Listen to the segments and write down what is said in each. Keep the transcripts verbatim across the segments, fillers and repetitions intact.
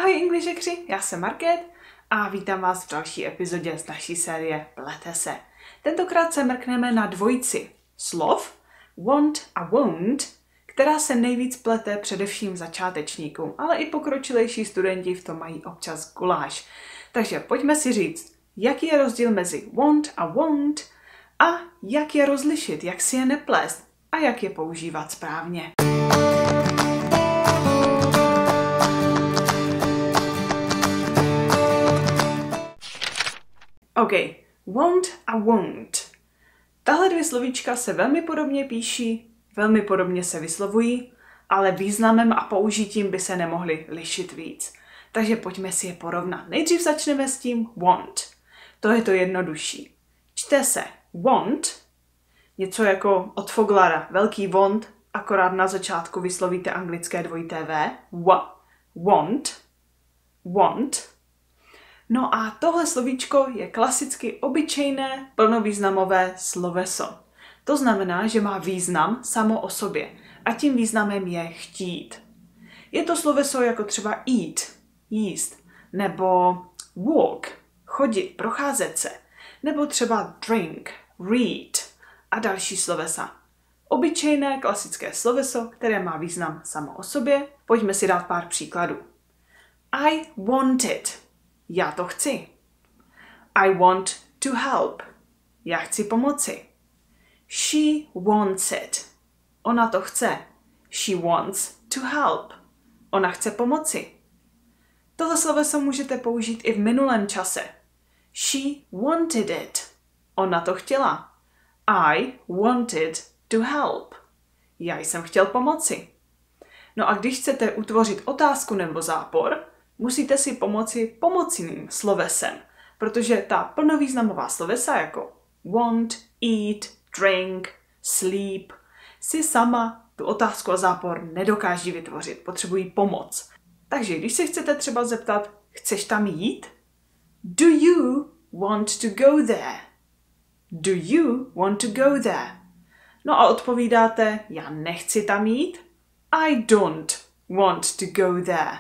Ahoj Englishekři, já jsem Market a vítám vás v další epizodě z naší série Plete se. Tentokrát se mrkneme na dvojici slov want a won't, která se nejvíc plete především začátečníkům, ale i pokročilejší studenti v tom mají občas guláš. Takže pojďme si říct, jaký je rozdíl mezi want a won't a jak je rozlišit, jak si je neplést a jak je používat správně. OK, want a won't. Tahle dvě slovíčka se velmi podobně píší, velmi podobně se vyslovují, ale významem a použitím by se nemohly lišit víc. Takže pojďme si je porovnat. Nejdřív začneme s tím want. To je to jednodušší. Čte se want, něco jako od Foglara, velký want, akorát na začátku vyslovíte anglické dvojité V, wa, want, want. No a tohle slovíčko je klasicky obyčejné plnovýznamové sloveso. To znamená, že má význam samo o sobě a tím významem je chtít. Je to sloveso jako třeba eat, jíst, nebo walk, chodit, procházet se, nebo třeba drink, read a další slovesa. Obyčejné klasické sloveso, které má význam samo o sobě. Pojďme si dát pár příkladů. I want it. Já to chci. I want to help. Já chci pomoci. She wants it. Ona to chce. She wants to help. Ona chce pomoci. Tohle sloveso můžete použít i v minulém čase. She wanted it. Ona to chtěla. I wanted to help. Já jsem chtěl pomoci. No a když chcete utvořit otázku nebo zápor, musíte si pomoci pomocným slovesem, protože ta plnovýznamová slovesa jako want, eat, drink, sleep si sama tu otázku a zápor nedokáží vytvořit, potřebují pomoc. Takže když se chcete třeba zeptat, chceš tam jít? Do you want to go there? Do you want to go there? No a odpovídáte, já nechci tam jít. I don't want to go there.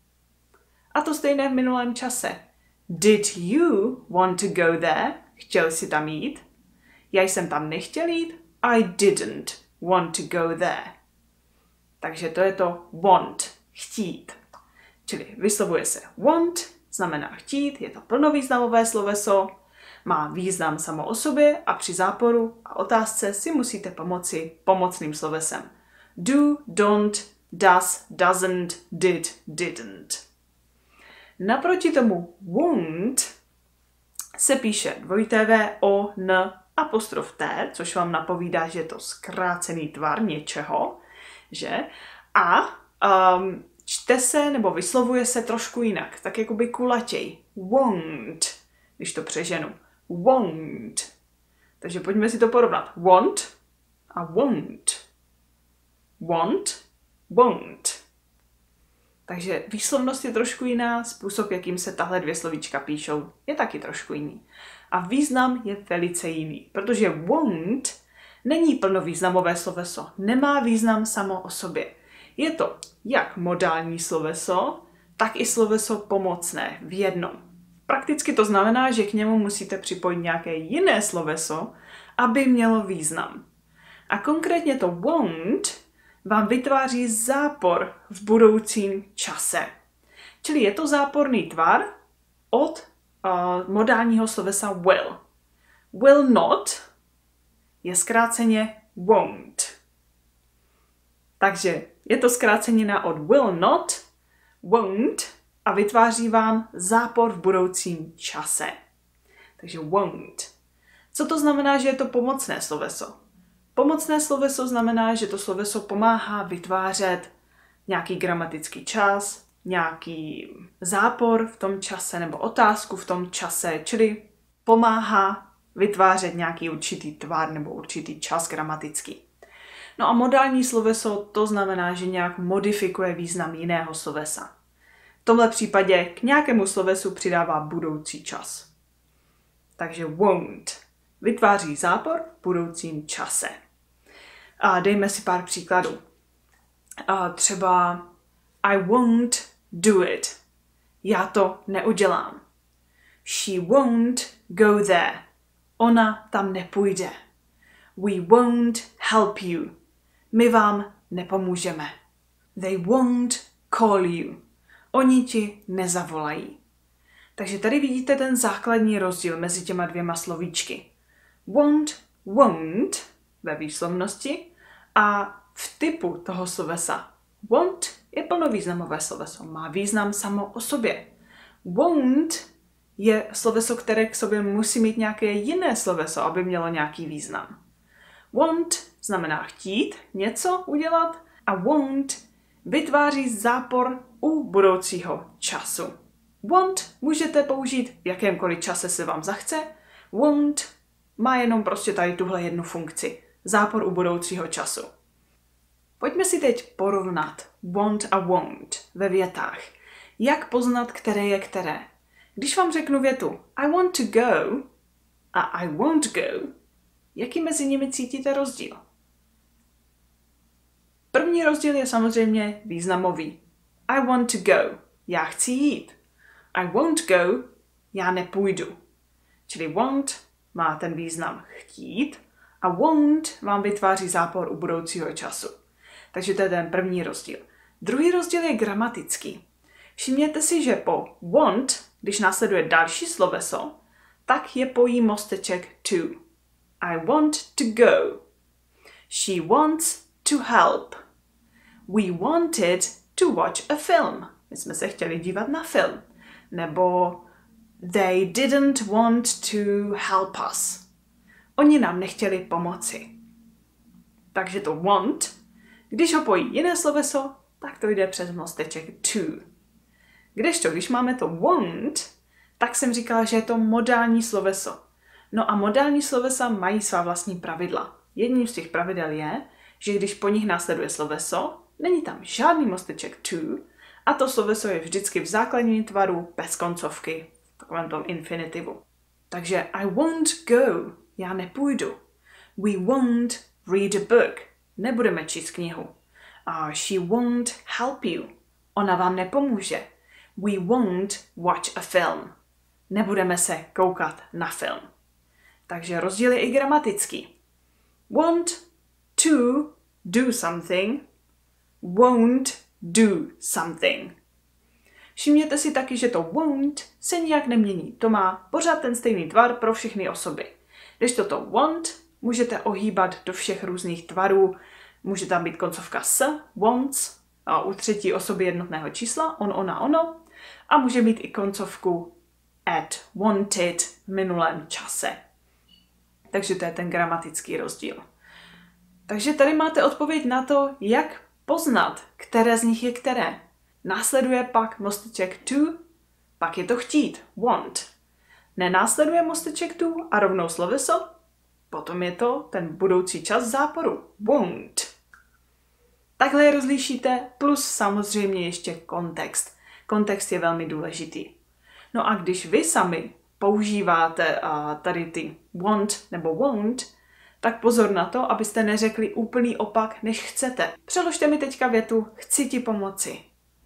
A to stejné v minulém čase. Did you want to go there? Chtěl jsi tam jít? Já jsem tam nechtěl jít. I didn't want to go there. Takže to je to want, chtít. Čili vyslovuje se want, znamená chtít, je to plnovýznamové sloveso, má význam samo o sobě a při záporu a otázce si musíte pomoci pomocným slovesem. Do, don't, does, doesn't, did, didn't. Naproti tomu won't se píše dvojité V, O, N, apostrof T, což vám napovídá, že je to zkrácený tvar něčeho, že? A um, čte se nebo vyslovuje se trošku jinak, tak jakoby kulatěj. Won't, když to přeženu. Won't. Takže pojďme si to porovnat. Want a won't. Want, won't. Takže výslovnost je trošku jiná, způsob, jakým se tahle dvě slovíčka píšou, je taky trošku jiný. A význam je velice jiný, protože won't není plnovýznamové sloveso, nemá význam samo o sobě. Je to jak modální sloveso, tak i sloveso pomocné v jednom. Prakticky to znamená, že k němu musíte připojit nějaké jiné sloveso, aby mělo význam. A konkrétně to won't vám vytváří zápor v budoucím čase. Čili je to záporný tvar od uh, modálního slovesa will. Will not je zkráceně won't. Takže je to zkrácenina od will not, won't a vytváří vám zápor v budoucím čase. Takže won't. Co to znamená, že je to pomocné sloveso? Pomocné sloveso znamená, že to sloveso pomáhá vytvářet nějaký gramatický čas, nějaký zápor v tom čase nebo otázku v tom čase, čili pomáhá vytvářet nějaký určitý tvar nebo určitý čas gramatický. No a modální sloveso to znamená, že nějak modifikuje význam jiného slovesa. V tomhle případě k nějakému slovesu přidává budoucí čas. Takže won't vytváří zápor v budoucím čase. A dejme si pár příkladů. A třeba I won't do it. Já to neudělám. She won't go there. Ona tam nepůjde. We won't help you. My vám nepomůžeme. They won't call you. Oni ti nezavolají. Takže tady vidíte ten základní rozdíl mezi těma dvěma slovíčky. Want, won't ve výslovnosti a v typu toho slovesa. Want je plnovýznamové sloveso, má význam samo o sobě. Won't je sloveso, které k sobě musí mít nějaké jiné sloveso, aby mělo nějaký význam. Want znamená chtít něco udělat a won't vytváří zápor u budoucího času. Want můžete použít v jakémkoliv čase se vám zachce. Won't má jenom prostě tady tuhle jednu funkci. Zápor u budoucího času. Pojďme si teď porovnat want a won't ve větách. Jak poznat, které je které? Když vám řeknu větu I want to go a I won't go, jaký mezi nimi cítíte rozdíl? První rozdíl je samozřejmě významový. I want to go. Já chci jít. I won't go. Já nepůjdu. Čili want má ten význam chtít a won't vám vytváří zápor u budoucího času. Takže to je ten první rozdíl. Druhý rozdíl je gramatický. Všimněte si, že po want, když následuje další sloveso, tak je pojí mosteček to. I want to go. She wants to help. We wanted to watch a film. My jsme se chtěli dívat na film. Nebo they didn't want to help us. Oni nám nechtěli pomoci. Takže to want, když ho pojí jiné sloveso, tak to jde přes mosteček to. Kdežto, když máme to won't, tak jsem říkala, že je to modální sloveso. No a modální slovesa mají svá vlastní pravidla. Jedním z těch pravidel je, že když po nich následuje sloveso, není tam žádný mosteček to a to sloveso je vždycky v základním tvaru bez koncovky, v takovém tom infinitivu. Takže I won't go, já nepůjdu. We won't read a book, nebudeme číst knihu. Uh, she won't help you, ona vám nepomůže. We won't watch a film, nebudeme se koukat na film. Takže rozdíl je i gramatický. Want to do something, won't do something. Všimněte si taky, že to won't se nijak nemění. To má pořád ten stejný tvar pro všechny osoby. Když toto want můžete ohýbat do všech různých tvarů. Může tam být koncovka s, wants, a u třetí osoby jednotného čísla, on, ona, ono. A může mít i koncovku at, wanted v minulém čase. Takže to je ten gramatický rozdíl. Takže tady máte odpověď na to, jak poznat, které z nich je které. Následuje pak mosteček to, pak je to chtít, want. Nenásleduje mosteček to a rovnou sloveso, potom je to ten budoucí čas záporu, won't. Takhle je rozlišíte, plus samozřejmě ještě kontext. Kontext je velmi důležitý. No a když vy sami používáte uh, tady ty want nebo won't, tak pozor na to, abyste neřekli úplný opak, než chcete. Přeložte mi teďka větu chci ti pomoci.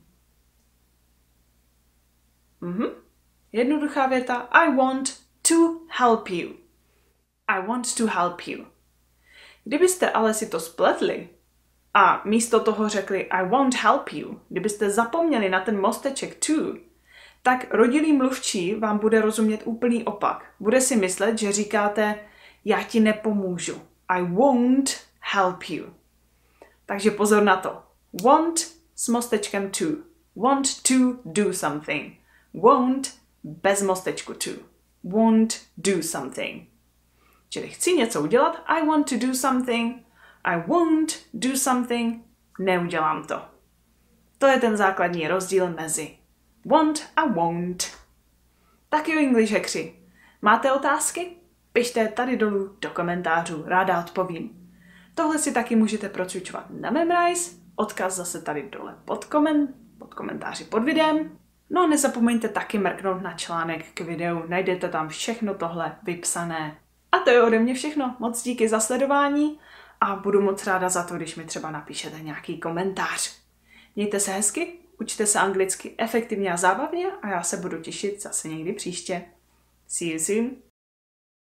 Mhm. Jednoduchá věta I want to help you. I want to help you. Kdybyste ale si to spletli a místo toho řekli I won't help you, kdybyste zapomněli na ten mosteček to, tak rodilý mluvčí vám bude rozumět úplný opak. Bude si myslet, že říkáte já ti nepomůžu. I won't help you. Takže pozor na to. Want s mostečkem to. Want to do something. Won't bez mostečku to. Won't do something. Čili chci něco udělat. I want to do something. I won't do something. Neudělám to. To je ten základní rozdíl mezi want a won't. Tak jo, English hackři. Máte otázky? Pište tady dolů do komentářů, ráda odpovím. Tohle si taky můžete procvičovat na Memrise, odkaz zase tady dole pod, komen, pod komentáři pod videem. No a nezapomeňte taky mrknout na článek k videu, najdete tam všechno tohle vypsané. A to je ode mě všechno, moc díky za sledování a budu moc ráda za to, když mi třeba napíšete nějaký komentář. Mějte se hezky Učte se anglicky efektivně a zábavně a já se budu těšit zase někdy příště. See you soon.